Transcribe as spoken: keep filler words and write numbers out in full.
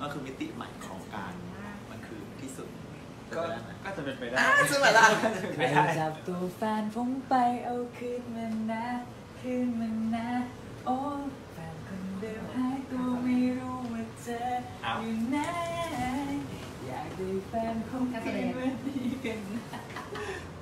มันคือมิติใหม่ของการมันคือที่สุดก็ก็จะเป็นไปได้ใช่ไหมล่ะใครจับตัวแฟนผมไปเอาคืนมันนะคืนมันนะโอ้แฟนคนเดิมหายตัวไม่รู้ว่าเจออยู่ไหนอยากได้แฟนผมคืนวันนี้กันนะ